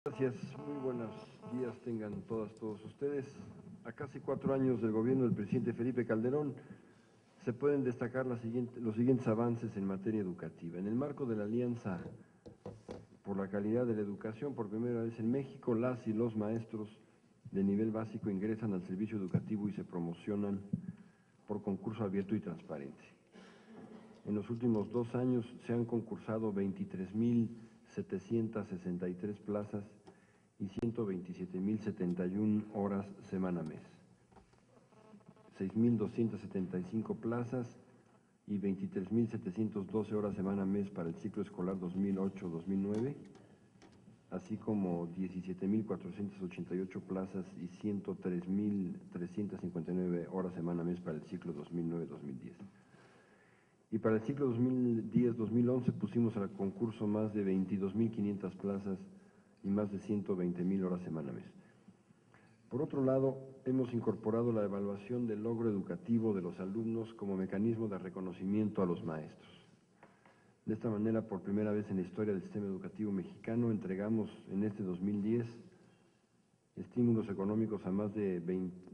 Gracias, muy buenos días tengan todos ustedes. A casi 4 años del gobierno del presidente Felipe Calderón, se pueden destacar los siguientes avances en materia educativa. En el marco de la Alianza por la Calidad de la Educación, por primera vez en México, las y los maestros de nivel básico ingresan al servicio educativo y se promocionan por concurso abierto y transparente. En los últimos 2 años se han concursado 23.763 plazas y 127.071 horas semana-mes. 6.275 plazas y 23.712 horas semana-mes para el ciclo escolar 2008-2009, así como 17.488 plazas y 103.359 horas semana-mes para el ciclo 2009-2010. Y para el ciclo 2010-2011 pusimos al concurso más de 22.500 plazas y más de 120.000 horas semana-mes. Por otro lado, hemos incorporado la evaluación del logro educativo de los alumnos como mecanismo de reconocimiento a los maestros. De esta manera, por primera vez en la historia del sistema educativo mexicano, entregamos en este 2010 estímulos económicos a más de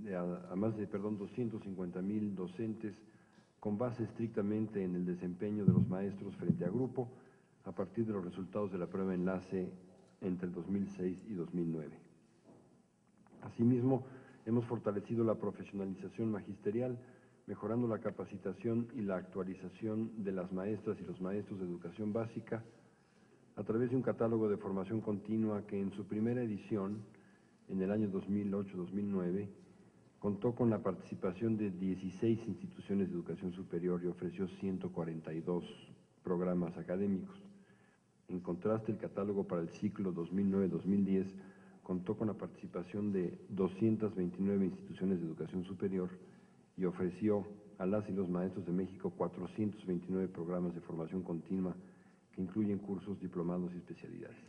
250.000 docentes con base estrictamente en el desempeño de los maestros frente a grupo a partir de los resultados de la prueba enlace entre el 2006 y 2009. Asimismo, hemos fortalecido la profesionalización magisterial, mejorando la capacitación y la actualización de las maestras y los maestros de educación básica a través de un catálogo de formación continua que en su primera edición, en el año 2008-2009, contó con la participación de 16 instituciones de educación superior y ofreció 142 programas académicos. En contraste, el catálogo para el ciclo 2009-2010 contó con la participación de 229 instituciones de educación superior y ofreció a las y los maestros de México 429 programas de formación continua que incluyen cursos, diplomados y especialidades.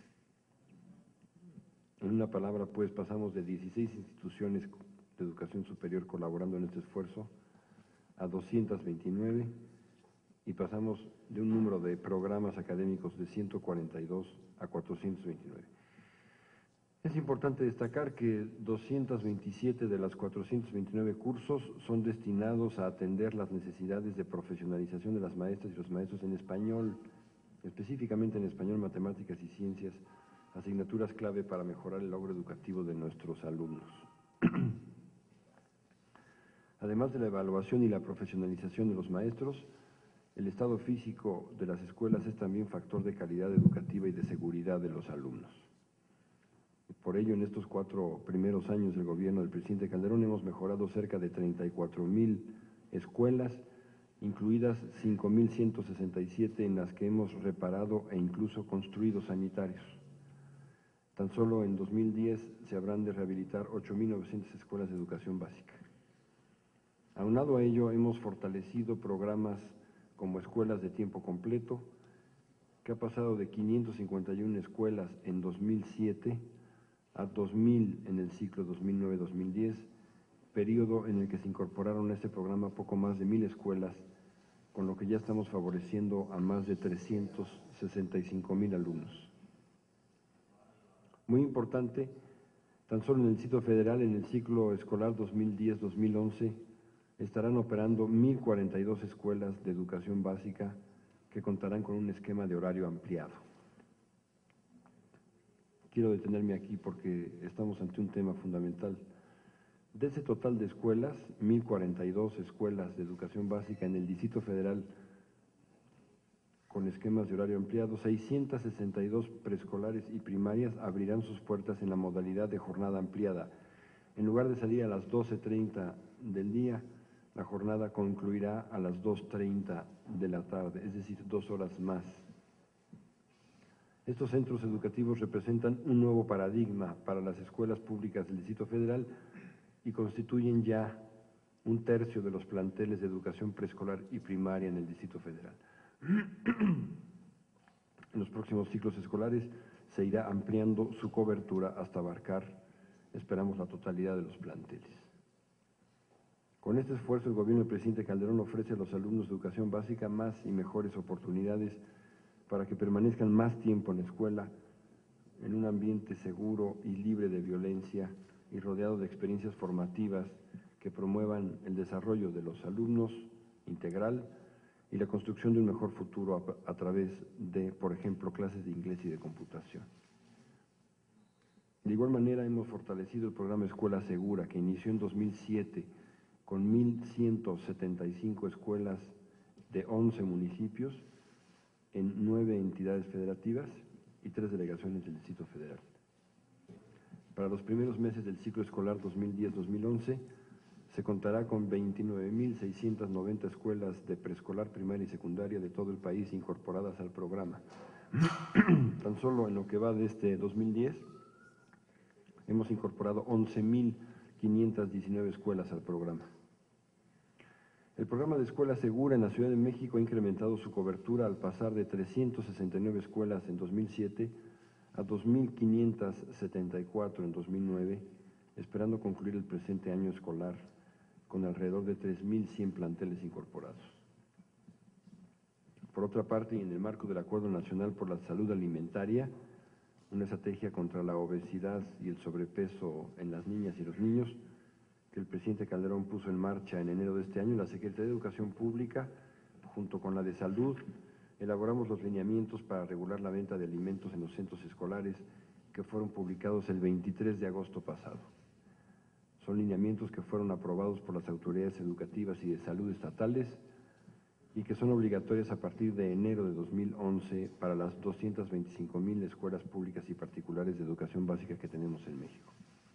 En una palabra, pues, pasamos de 16 instituciones de educación superior colaborando en este esfuerzo a 229 y pasamos de un número de programas académicos de 142 a 429. Es importante destacar que 227 de los 429 cursos son destinados a atender las necesidades de profesionalización de las maestras y los maestros en español, específicamente en español, matemáticas y ciencias, asignaturas clave para mejorar el logro educativo de nuestros alumnos. Además de la evaluación y la profesionalización de los maestros, el estado físico de las escuelas es también factor de calidad educativa y de seguridad de los alumnos. Por ello, en estos 4 primeros años del gobierno del presidente Calderón hemos mejorado cerca de 34.000 escuelas, incluidas 5.167 en las que hemos reparado e incluso construido sanitarios. Tan solo en 2010 se habrán de rehabilitar 8.900 escuelas de educación básica. Aunado a ello, hemos fortalecido programas como escuelas de tiempo completo, que ha pasado de 551 escuelas en 2007 a 2.000 en el ciclo 2009-2010, periodo en el que se incorporaron a este programa poco más de 1.000 escuelas, con lo que ya estamos favoreciendo a más de 365.000 alumnos. Muy importante, tan solo en el Distrito Federal, en el ciclo escolar 2010-2011, estarán operando 1.042 escuelas de educación básica que contarán con un esquema de horario ampliado. Quiero detenerme aquí porque estamos ante un tema fundamental. De ese total de escuelas, 1.042 escuelas de educación básica en el Distrito Federal con esquemas de horario ampliado, 662 preescolares y primarias abrirán sus puertas en la modalidad de jornada ampliada. En lugar de salir a las 12:30 del día, la jornada concluirá a las 2:30 de la tarde, es decir, 2 horas más. Estos centros educativos representan un nuevo paradigma para las escuelas públicas del Distrito Federal y constituyen ya 1/3 de los planteles de educación preescolar y primaria en el Distrito Federal. En los próximos ciclos escolares se irá ampliando su cobertura hasta abarcar, esperamos, la totalidad de los planteles. Con este esfuerzo, el gobierno del presidente Calderón ofrece a los alumnos de educación básica más y mejores oportunidades para que permanezcan más tiempo en la escuela, en un ambiente seguro y libre de violencia y rodeado de experiencias formativas que promuevan el desarrollo de los alumnos integral y la construcción de un mejor futuro a través de, por ejemplo, clases de inglés y de computación. De igual manera, hemos fortalecido el programa Escuela Segura, que inició en 2007 con 1.175 escuelas de 11 municipios en 9 entidades federativas y 3 delegaciones del Distrito Federal. Para los primeros meses del ciclo escolar 2010-2011, se contará con 29.690 escuelas de preescolar, primaria y secundaria de todo el país incorporadas al programa. Tan solo en lo que va de este 2010, hemos incorporado 11.519 escuelas al programa. El programa de Escuela Segura en la Ciudad de México ha incrementado su cobertura al pasar de 369 escuelas en 2007 a 2.574 en 2009, esperando concluir el presente año escolar con alrededor de 3.100 planteles incorporados. Por otra parte, y en el marco del Acuerdo Nacional por la Salud Alimentaria, una estrategia contra la obesidad y el sobrepeso en las niñas y los niños, que el presidente Calderón puso en marcha en enero de este año, la Secretaría de Educación Pública, junto con la de Salud, elaboramos los lineamientos para regular la venta de alimentos en los centros escolares que fueron publicados el 23 de agosto pasado. Son lineamientos que fueron aprobados por las autoridades educativas y de salud estatales y que son obligatorias a partir de enero de 2011 para las 225.000 escuelas públicas y particulares de educación básica que tenemos en México.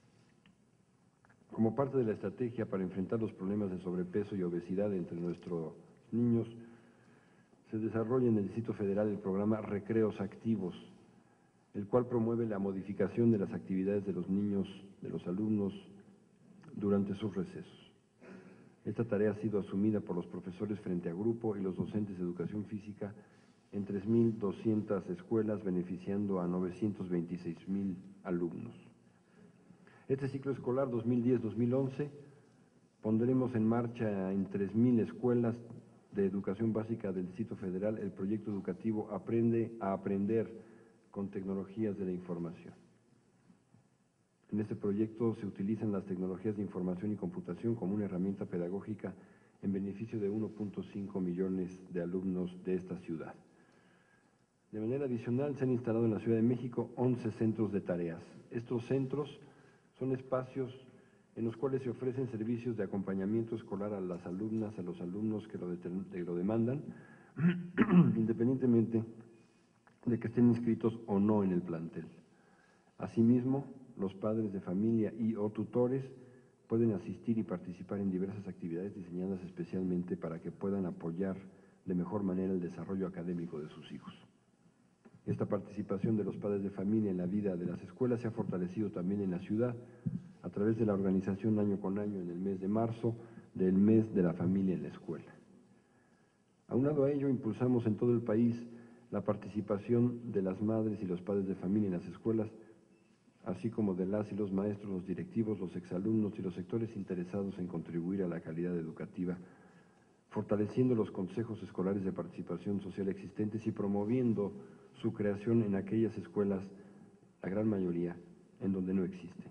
Como parte de la estrategia para enfrentar los problemas de sobrepeso y obesidad entre nuestros niños, se desarrolla en el Distrito Federal el programa Recreos Activos, el cual promueve la modificación de las actividades de los niños, de los alumnos, durante sus recesos. Esta tarea ha sido asumida por los profesores frente a grupo y los docentes de educación física en 3.200 escuelas, beneficiando a 926.000 alumnos. Este ciclo escolar 2010-2011 pondremos en marcha en 3.000 escuelas de educación básica del Distrito Federal el proyecto educativo Aprende a Aprender con Tecnologías de la Información. En este proyecto se utilizan las tecnologías de información y computación como una herramienta pedagógica en beneficio de 1.5 millones de alumnos de esta ciudad. De manera adicional, se han instalado en la Ciudad de México 11 centros de tareas. Estos centros son espacios en los cuales se ofrecen servicios de acompañamiento escolar a las alumnas, a los alumnos que lo demandan, independientemente de que estén inscritos o no en el plantel. Asimismo, los padres de familia y o tutores pueden asistir y participar en diversas actividades diseñadas especialmente para que puedan apoyar de mejor manera el desarrollo académico de sus hijos. Esta participación de los padres de familia en la vida de las escuelas se ha fortalecido también en la ciudad a través de la organización año con año en el mes de marzo del mes de la familia en la escuela. Aunado a ello, impulsamos en todo el país la participación de las madres y los padres de familia en las escuelas, así como de las y los maestros, los directivos, los exalumnos y los sectores interesados en contribuir a la calidad educativa, fortaleciendo los consejos escolares de participación social existentes y promoviendo su creación en aquellas escuelas, la gran mayoría, en donde no existen.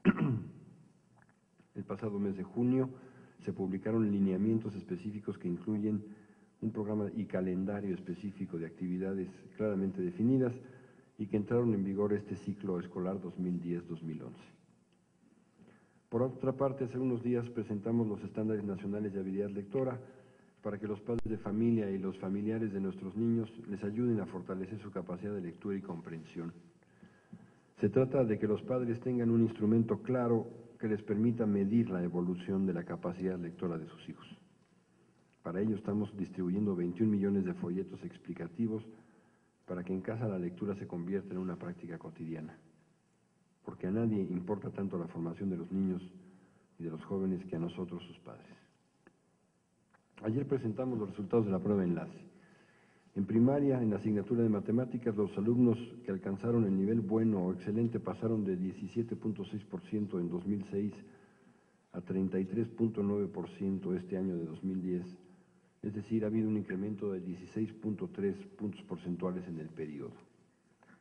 El pasado mes de junio se publicaron lineamientos específicos que incluyen un programa y calendario específico de actividades claramente definidas y que entraron en vigor este ciclo escolar 2010-2011. Por otra parte, hace unos días presentamos los estándares nacionales de habilidad lectora para que los padres de familia y los familiares de nuestros niños les ayuden a fortalecer su capacidad de lectura y comprensión. Se trata de que los padres tengan un instrumento claro que les permita medir la evolución de la capacidad lectora de sus hijos. Para ello estamos distribuyendo 21 millones de folletos explicativos para que en casa la lectura se convierta en una práctica cotidiana, porque a nadie importa tanto la formación de los niños y de los jóvenes que a nosotros, sus padres. Ayer presentamos los resultados de la prueba de enlace. En primaria, en la asignatura de matemáticas, los alumnos que alcanzaron el nivel bueno o excelente pasaron de 17.6% en 2006 a 33.9% este año de 2010, es decir, ha habido un incremento de 16.3 puntos porcentuales en el periodo.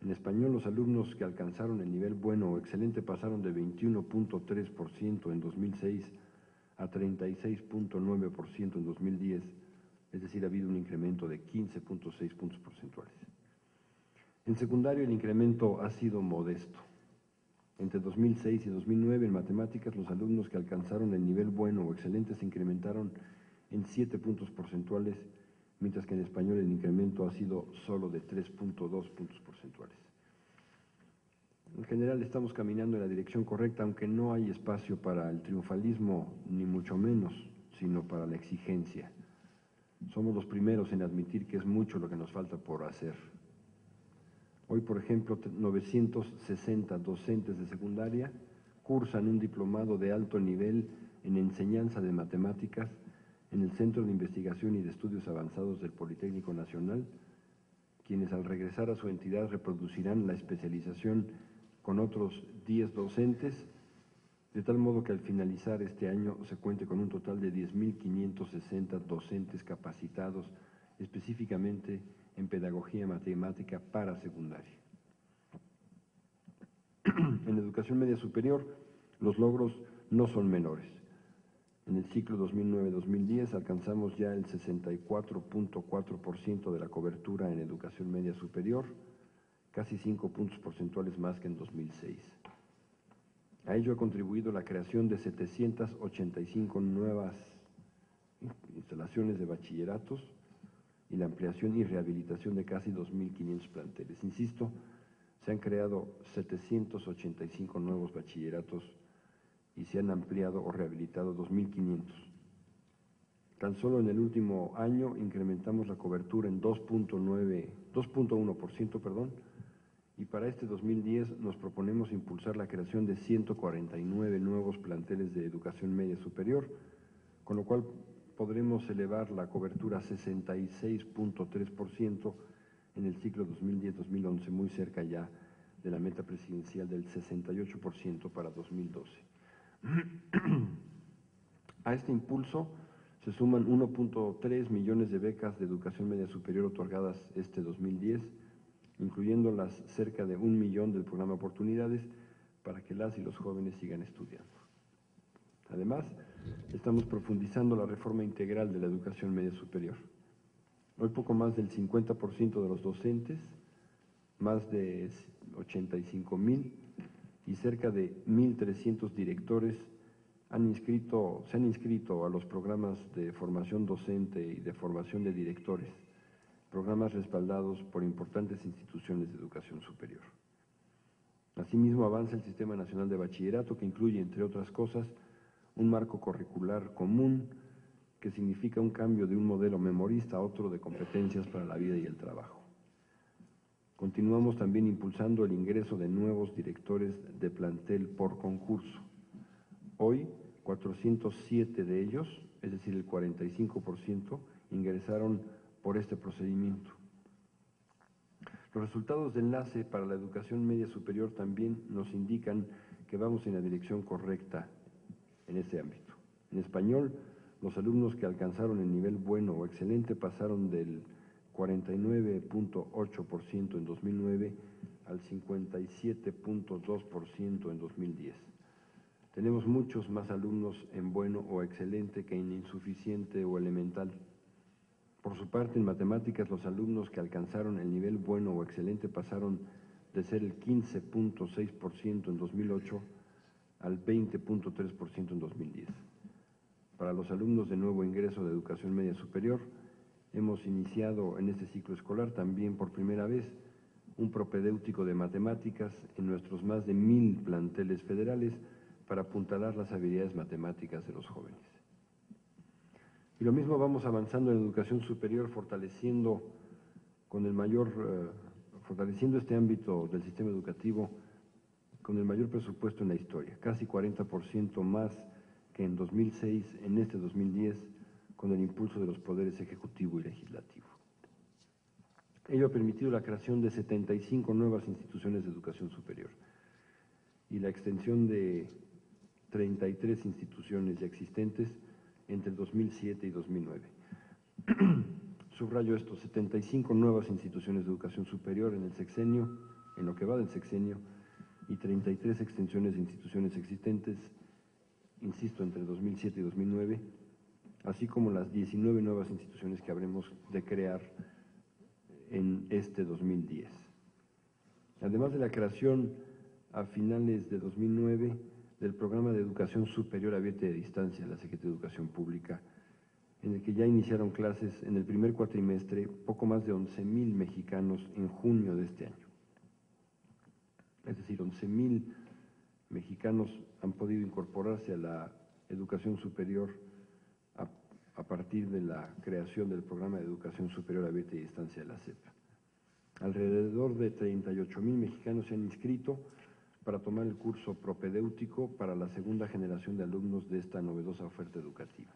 En español, los alumnos que alcanzaron el nivel bueno o excelente pasaron de 21.3% en 2006 a 36.9% en 2010, es decir, ha habido un incremento de 15.6 puntos porcentuales. En secundario, el incremento ha sido modesto. Entre 2006 y 2009, en matemáticas, los alumnos que alcanzaron el nivel bueno o excelente se incrementaron en 7 puntos porcentuales, mientras que en español el incremento ha sido solo de 3.2 puntos porcentuales. En general estamos caminando en la dirección correcta, aunque no hay espacio para el triunfalismo, ni mucho menos, sino para la exigencia. Somos los primeros en admitir que es mucho lo que nos falta por hacer. Hoy, por ejemplo, 960 docentes de secundaria cursan un diplomado de alto nivel en enseñanza de matemáticas en el Centro de Investigación y de Estudios Avanzados del Politécnico Nacional, quienes al regresar a su entidad reproducirán la especialización con otros 10 docentes, de tal modo que al finalizar este año se cuente con un total de 10.560 docentes capacitados específicamente en pedagogía matemática para secundaria. En educación media superior, los logros no son menores. En el ciclo 2009-2010 alcanzamos ya el 64.4% de la cobertura en educación media superior, casi 5 puntos porcentuales más que en 2006. A ello ha contribuido la creación de 785 nuevas instalaciones de bachilleratos y la ampliación y rehabilitación de casi 2.500 planteles. Insisto, se han creado 785 nuevos bachilleratos y se han ampliado o rehabilitado 2.500. Tan solo en el último año incrementamos la cobertura en 2.1%, y para este 2010 nos proponemos impulsar la creación de 149 nuevos planteles de educación media superior, con lo cual podremos elevar la cobertura a 66.3% en el ciclo 2010-2011, muy cerca ya de la meta presidencial del 68% para 2012. A este impulso se suman 1.3 millones de becas de educación media superior otorgadas este 2010, incluyendo las cerca de 1 millón del programa Oportunidades para que las y los jóvenes sigan estudiando. Además, estamos profundizando la reforma integral de la educación media superior. Hoy poco más del 50% de los docentes, más de 85.000 y cerca de 1.300 directores se han inscrito a los programas de formación docente y de formación de directores, programas respaldados por importantes instituciones de educación superior. Asimismo, avanza el Sistema Nacional de Bachillerato, que incluye, entre otras cosas, un marco curricular común que significa un cambio de un modelo memorista a otro de competencias para la vida y el trabajo. Continuamos también impulsando el ingreso de nuevos directores de plantel por concurso. Hoy, 407 de ellos, es decir, el 45%, ingresaron por este procedimiento. Los resultados de enlace para la educación media superior también nos indican que vamos en la dirección correcta en este ámbito. En español, los alumnos que alcanzaron el nivel bueno o excelente pasaron del 49.8% en 2009 al 57.2% en 2010. Tenemos muchos más alumnos en bueno o excelente que en insuficiente o elemental. Por su parte, en matemáticas, los alumnos que alcanzaron el nivel bueno o excelente pasaron de ser el 15.6% en 2008 al 20.3% en 2010. Para los alumnos de nuevo ingreso de educación media superior, hemos iniciado en este ciclo escolar también por primera vez un propedéutico de matemáticas en nuestros más de 1.000 planteles federales para apuntalar las habilidades matemáticas de los jóvenes. Y lo mismo vamos avanzando en educación superior, fortaleciendo este ámbito del sistema educativo con el mayor presupuesto en la historia, casi 40% más que en 2006, en este 2010, con el impulso de los poderes ejecutivo y legislativo. Ello ha permitido la creación de 75 nuevas instituciones de educación superior y la extensión de 33 instituciones ya existentes entre 2007 y 2009. Subrayo esto, 75 nuevas instituciones de educación superior en el sexenio en lo que va del sexenio y 33 extensiones de instituciones existentes, insisto, entre 2007 y 2009, así como las 19 nuevas instituciones que habremos de crear en este 2010. Además de la creación a finales de 2009 del Programa de Educación Superior Abierta y a Distancia, la Secretaría de Educación Pública, en el que ya iniciaron clases en el primer cuatrimestre poco más de 11,000 mexicanos en junio de este año. Es decir, 11,000 mexicanos han podido incorporarse a la educación superior a partir de la creación del Programa de Educación Superior Abierta y a Distancia de la SEP. Alrededor de 38,000 mexicanos se han inscrito para tomar el curso propedéutico para la segunda generación de alumnos de esta novedosa oferta educativa.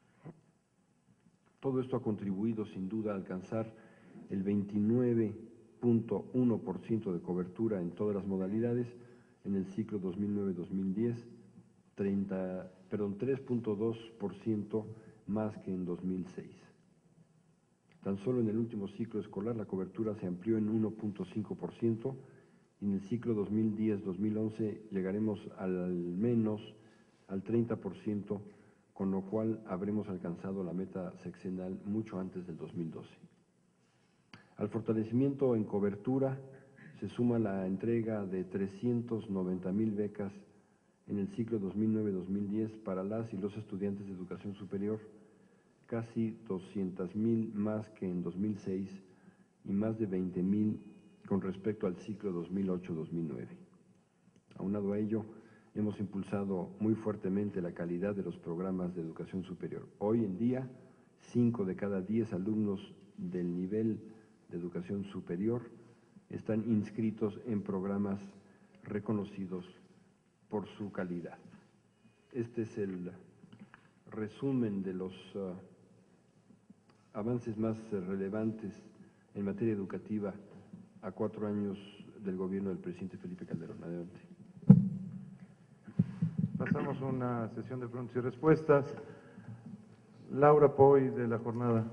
Todo esto ha contribuido sin duda a alcanzar el 29.1% de cobertura en todas las modalidades en el ciclo 2009-2010, 3.2% más que en 2006. Tan solo en el último ciclo escolar la cobertura se amplió en 1.5% y en el ciclo 2010-2011 llegaremos al menos al 30%, con lo cual habremos alcanzado la meta sexenal mucho antes del 2012. Al fortalecimiento en cobertura se suma la entrega de 390,000 becas en el ciclo 2009-2010 para las y los estudiantes de educación superior, casi 200,000 más que en 2006 y más de 20,000 con respecto al ciclo 2008-2009. Aunado a ello, hemos impulsado muy fuertemente la calidad de los programas de educación superior. Hoy en día, 5 de cada 10 alumnos del nivel de educación superior están inscritos en programas reconocidos por su calidad. Este es el resumen de los avances más relevantes en materia educativa a 4 años del gobierno del presidente Felipe Calderón. Adelante. Pasamos a una sesión de preguntas y respuestas. Laura Poy, de La Jornada.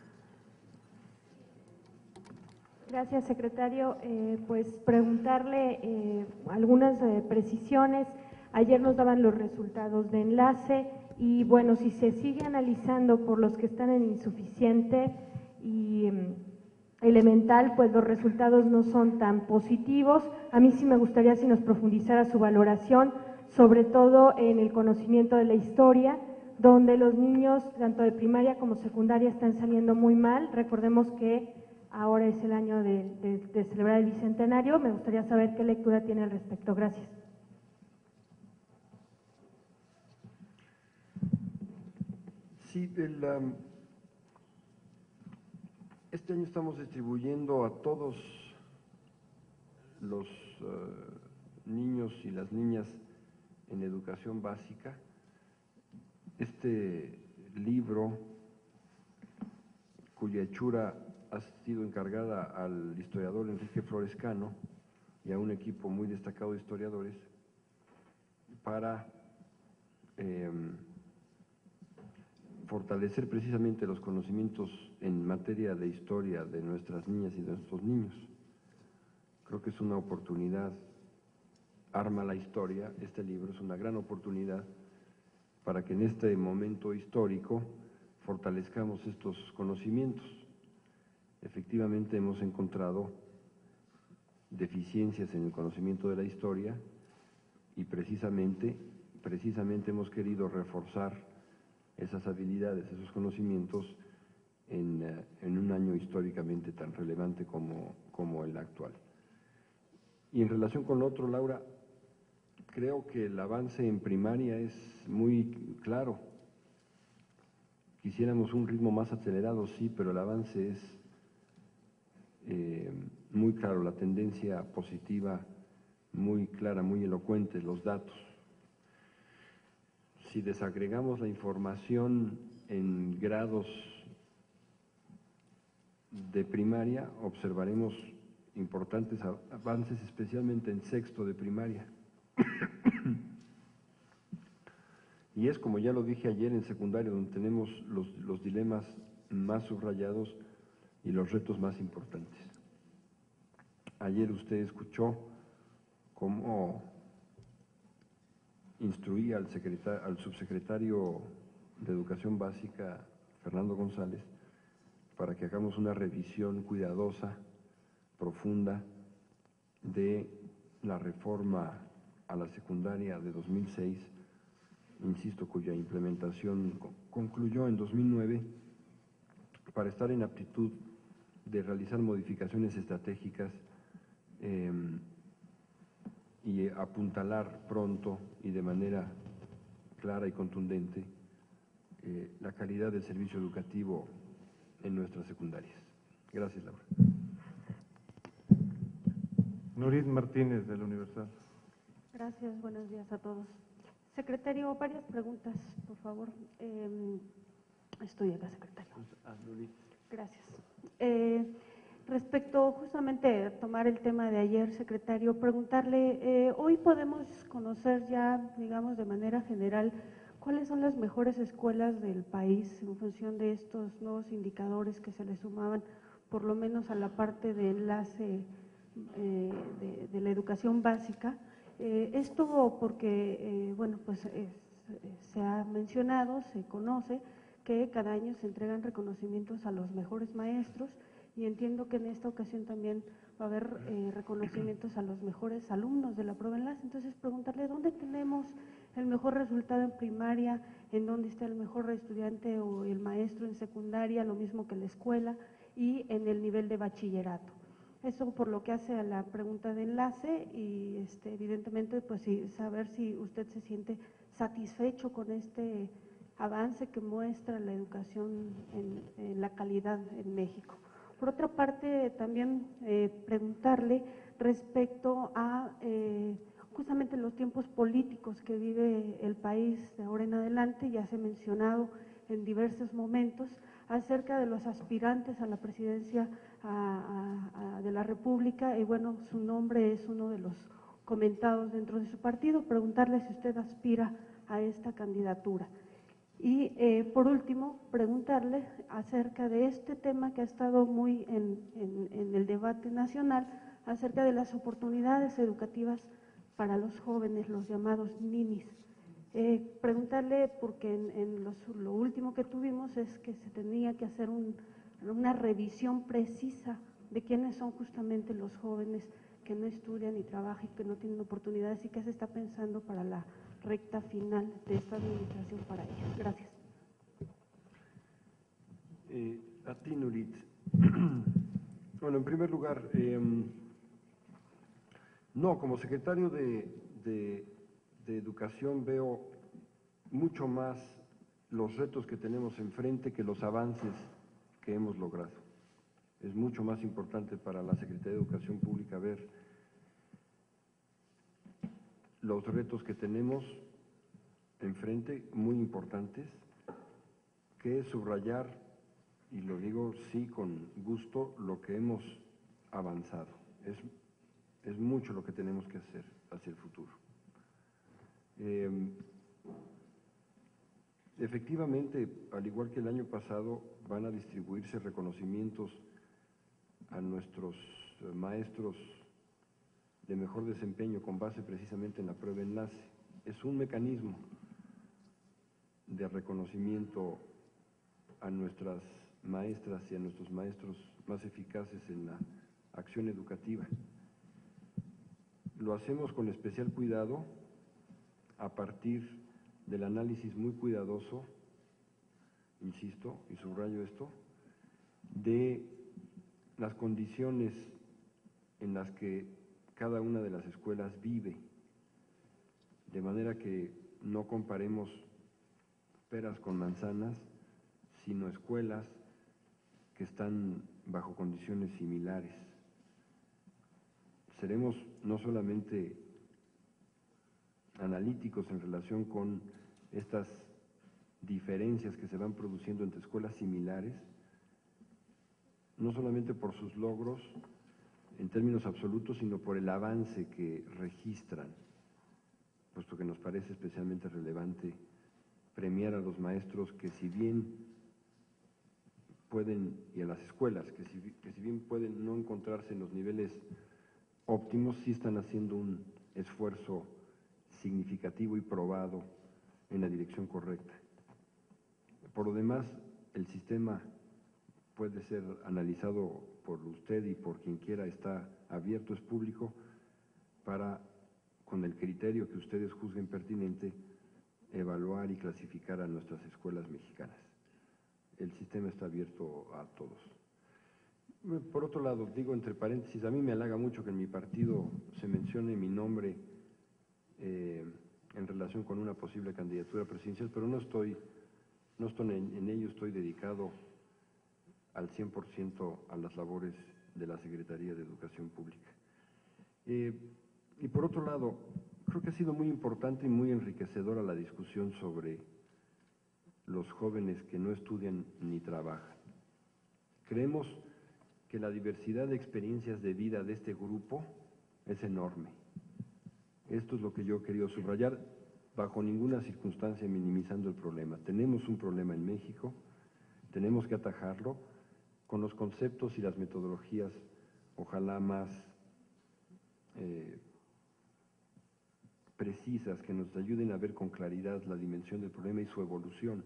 Gracias, secretario. Pues preguntarle algunas precisiones. Ayer nos daban los resultados de enlace y bueno, si se sigue analizando por los que están en insuficiente y elemental, pues los resultados no son tan positivos. A mí sí me gustaría si nos profundizara su valoración, sobre todo en el conocimiento de la historia, donde los niños, tanto de primaria como secundaria, están saliendo muy mal. Recordemos que ahora es el año de celebrar el Bicentenario. Me gustaría saber qué lectura tiene al respecto. Gracias. Sí, este año estamos distribuyendo a todos los niños y las niñas en educación básica este libro, cuya hechura ha sido encargada al historiador Enrique Flores Cano y a un equipo muy destacado de historiadores para fortalecer precisamente los conocimientos en materia de historia de nuestras niñas y de nuestros niños. Creo que es una oportunidad, arma la historia, este libro es una gran oportunidad para que en este momento histórico fortalezcamos estos conocimientos. Efectivamente hemos encontrado deficiencias en el conocimiento de la historia y precisamente hemos querido reforzar esas habilidades, esos conocimientos en un año históricamente tan relevante como el actual. Y en relación con lo otro, Laura, creo que el avance en primaria es muy claro. Quisiéramos un ritmo más acelerado, sí, pero el avance es muy claro, la tendencia positiva muy clara, muy elocuente, los datos. Si desagregamos la información en grados de primaria, observaremos importantes avances, especialmente en sexto de primaria. Y es, como ya lo dije ayer, en secundaria, donde tenemos los dilemas más subrayados y los retos más importantes. Ayer usted escuchó cómo instruía al subsecretario de Educación Básica, Fernando González, para que hagamos una revisión cuidadosa, profunda, de la reforma a la secundaria de 2006, insisto, cuya implementación concluyó en 2009, para estar en aptitud de realizar modificaciones estratégicas y apuntalar pronto y de manera clara y contundente la calidad del servicio educativo en nuestras secundarias. Gracias, Laura. Nurit Martínez, del Universal. Gracias, buenos días a todos. Secretario, varias preguntas, por favor. Estoy acá, secretario. Gracias. Respecto justamente a tomar el tema de ayer, secretario, preguntarle, hoy podemos conocer ya, digamos, de manera general, cuáles son las mejores escuelas del país en función de estos nuevos indicadores que se le sumaban, por lo menos a la parte de enlace de la educación básica. Esto porque, bueno, pues se ha mencionado, se conoce que cada año se entregan reconocimientos a los mejores maestros y entiendo que en esta ocasión también va a haber reconocimientos a los mejores alumnos de la prueba enlace. Entonces, preguntarle dónde tenemos el mejor resultado en primaria, en dónde está el mejor estudiante o el maestro en secundaria, lo mismo que en la escuela, y en el nivel de bachillerato. Eso por lo que hace a la pregunta de enlace y evidentemente pues sí, saber si usted se siente satisfecho con este avance que muestra la educación en la calidad en México. Por otra parte, también preguntarle respecto a justamente los tiempos políticos que vive el país de ahora en adelante, ya se ha mencionado en diversos momentos, acerca de los aspirantes a la presidencia de la República, y bueno, su nombre es uno de los comentados dentro de su partido, preguntarle si usted aspira a esta candidatura. Y por último, preguntarle acerca de este tema que ha estado muy en el debate nacional, acerca de las oportunidades educativas para los jóvenes, los llamados ninis. Preguntarle, porque lo último que tuvimos es que se tenía que hacer una revisión precisa de quiénes son justamente los jóvenes que no estudian y trabajan y que no tienen oportunidades y qué se está pensando para la recta final de esta administración para ellos. Gracias. A ti, Nurit. Bueno, en primer lugar, no, como secretario de Educación veo mucho más los retos que tenemos enfrente que los avances que hemos logrado. Es mucho más importante para la Secretaría de Educación Pública ver los retos que tenemos enfrente, muy importantes, que subrayar, y lo digo sí con gusto, lo que hemos avanzado. Es mucho lo que tenemos que hacer hacia el futuro. Efectivamente, al igual que el año pasado, van a distribuirse reconocimientos a nuestros maestros de mejor desempeño con base precisamente en la prueba enlace. Es un mecanismo de reconocimiento a nuestras maestras y a nuestros maestros más eficaces en la acción educativa. Lo hacemos con especial cuidado a partir del análisis muy cuidadoso, insisto y subrayo esto, de las condiciones en las que cada una de las escuelas vive, de manera que no comparemos peras con manzanas, sino escuelas que están bajo condiciones similares. Seremos no solamente analíticos en relación con estas diferencias que se van produciendo entre escuelas similares, no solamente por sus logros en términos absolutos, sino por el avance que registran, puesto que nos parece especialmente relevante premiar a los maestros que si bien pueden, y a las escuelas, que si bien pueden no encontrarse en los niveles óptimos, sí están haciendo un esfuerzo significativo y probado en la dirección correcta. Por lo demás, el sistema puede ser analizado por usted y por quien quiera, está abierto, es público, para, con el criterio que ustedes juzguen pertinente, evaluar y clasificar a nuestras escuelas mexicanas. El sistema está abierto a todos. Por otro lado, digo entre paréntesis, a mí me halaga mucho que en mi partido se mencione mi nombre en relación con una posible candidatura presidencial, pero no estoy en ello, estoy dedicado al 100% a las labores de la Secretaría de Educación Pública. Y por otro lado, creo que ha sido muy importante y muy enriquecedora la discusión sobre los jóvenes que no estudian ni trabajan. Creemos que la diversidad de experiencias de vida de este grupo es enorme. Esto es lo que yo he querido subrayar, bajo ninguna circunstancia minimizando el problema. Tenemos un problema en México, tenemos que atajarlo con los conceptos y las metodologías, ojalá más precisas, que nos ayuden a ver con claridad la dimensión del problema y su evolución.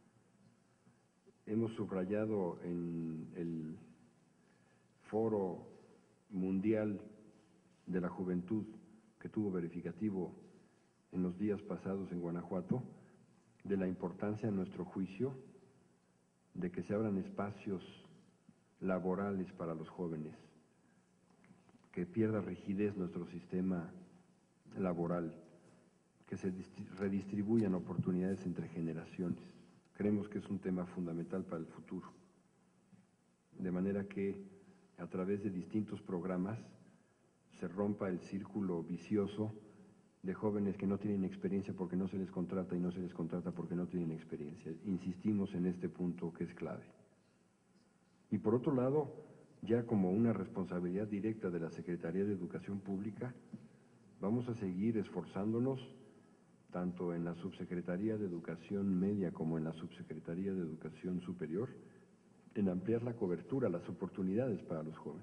Hemos subrayado en el Foro Mundial de la Juventud que tuvo verificativo en los días pasados en Guanajuato, de la importancia, a nuestro juicio, de que se abran espacios laborales para los jóvenes, que pierda rigidez nuestro sistema laboral, que se redistribuyan oportunidades entre generaciones. Creemos que es un tema fundamental para el futuro, de manera que a través de distintos programas se rompa el círculo vicioso de jóvenes que no tienen experiencia porque no se les contrata y no se les contrata porque no tienen experiencia. Insistimos en este punto que es clave. Y por otro lado, ya como una responsabilidad directa de la Secretaría de Educación Pública, vamos a seguir esforzándonos, tanto en la Subsecretaría de Educación Media como en la Subsecretaría de Educación Superior, en ampliar la cobertura, las oportunidades para los jóvenes.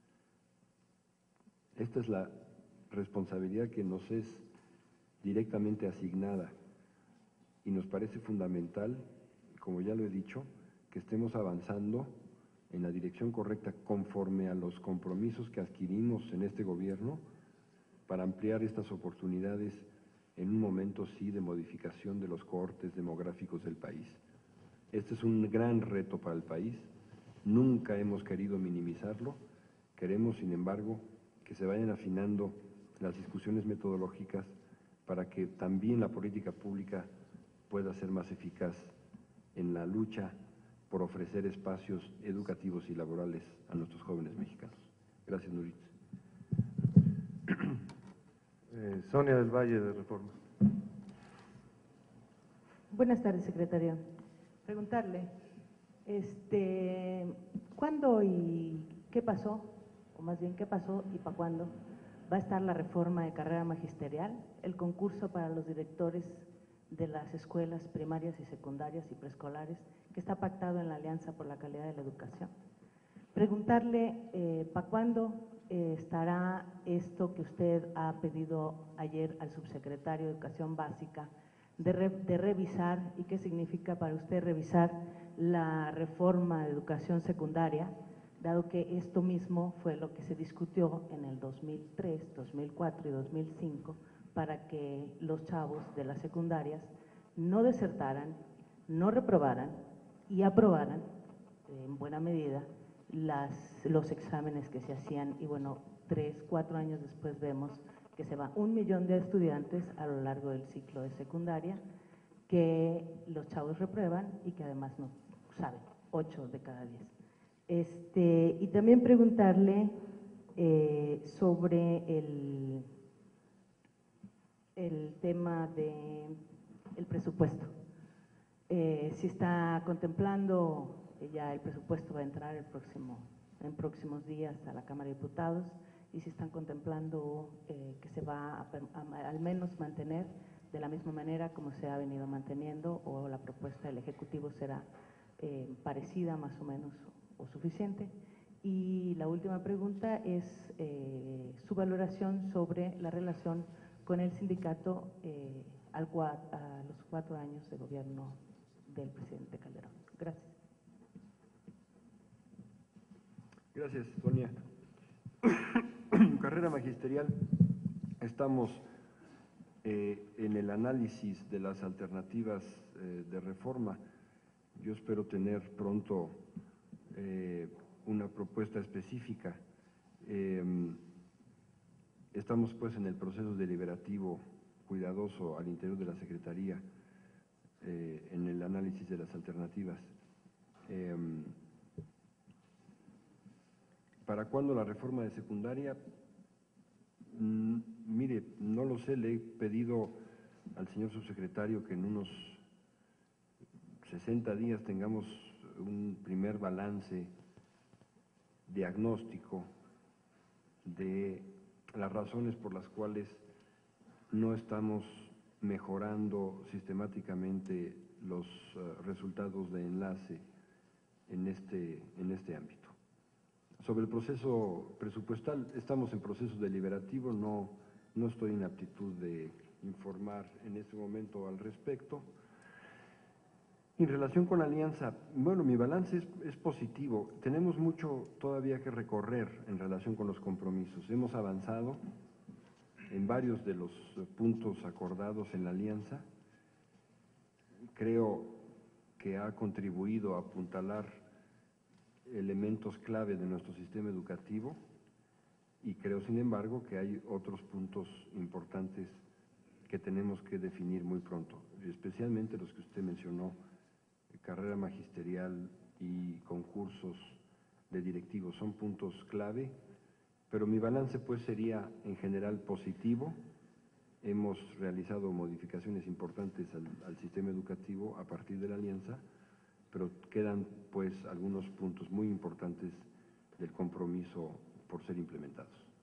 Esta es la responsabilidad que nos es directamente asignada y nos parece fundamental, como ya lo he dicho, que estemos avanzando en la dirección correcta conforme a los compromisos que adquirimos en este gobierno para ampliar estas oportunidades en un momento sí de modificación de los cohortes demográficos del país. Este es un gran reto para el país, nunca hemos querido minimizarlo, queremos sin embargo que se vayan afinando las discusiones metodológicas para que también la política pública pueda ser más eficaz en la lucha por ofrecer espacios educativos y laborales a nuestros jóvenes mexicanos. Gracias, Nurit. Sonia del Valle, de Reforma. Buenas tardes, secretario. Preguntarle, ¿cuándo y qué pasó, o más bien qué pasó y para cuándo va a estar la reforma de carrera magisterial, el concurso para los directores de las escuelas primarias y secundarias y preescolares, que está pactado en la Alianza por la Calidad de la Educación? Preguntarle, ¿para cuándo estará esto que usted ha pedido ayer al subsecretario de Educación Básica, de revisar, y qué significa para usted revisar la reforma de educación secundaria, dado que esto mismo fue lo que se discutió en el 2003, 2004 y 2005, para que los chavos de las secundarias no desertaran, no reprobaran y aprobaran en buena medida los exámenes que se hacían. Y bueno, 3, 4 años después vemos que se va 1 millón de estudiantes a lo largo del ciclo de secundaria, que los chavos reprueban y que además no saben, 8 de cada 10. Y también preguntarle sobre el tema del presupuesto. Si está contemplando, ya el presupuesto va a entrar en próximos días a la Cámara de Diputados, y si están contemplando que se va a al menos mantener de la misma manera como se ha venido manteniendo, o la propuesta del Ejecutivo será parecida más o menos o suficiente. Y la última pregunta es su valoración sobre la relación con el sindicato a los 4 años de gobierno del presidente Calderón. Gracias. Gracias, Sonia. Carrera magisterial, estamos en el análisis de las alternativas de reforma. Yo espero tener pronto una propuesta específica. Estamos pues en el proceso deliberativo cuidadoso al interior de la Secretaría en el análisis de las alternativas. ¿Para cuándo la reforma de secundaria? Mire, no lo sé, le he pedido al señor subsecretario que en unos 60 días tengamos un primer balance diagnóstico de las razones por las cuales no estamos mejorando sistemáticamente los resultados de enlace en este ámbito. Sobre el proceso presupuestal, estamos en proceso deliberativo, no estoy en aptitud de informar en este momento al respecto. En relación con la alianza, bueno, mi balance es positivo. Tenemos mucho todavía que recorrer en relación con los compromisos. Hemos avanzado en varios de los puntos acordados en la alianza. Creo que ha contribuido a apuntalar elementos clave de nuestro sistema educativo y creo, sin embargo, que hay otros puntos importantes que tenemos que definir muy pronto, especialmente los que usted mencionó, carrera magisterial y concursos de directivos, son puntos clave, pero mi balance pues sería en general positivo. Hemos realizado modificaciones importantes al sistema educativo a partir de la alianza, pero quedan pues algunos puntos muy importantes del compromiso por ser implementados.